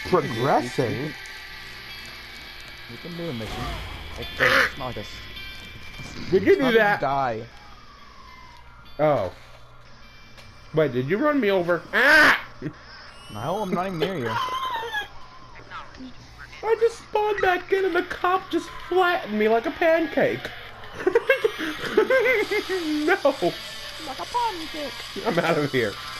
Progressing? We can do a mission. It's not like a... Did you do that? Die. Oh. Wait, did you run me over? Ah! No, I'm not even near you. I just spawned back in and the cop just flattened me like a pancake. No! Like a pancake. I'm out of here.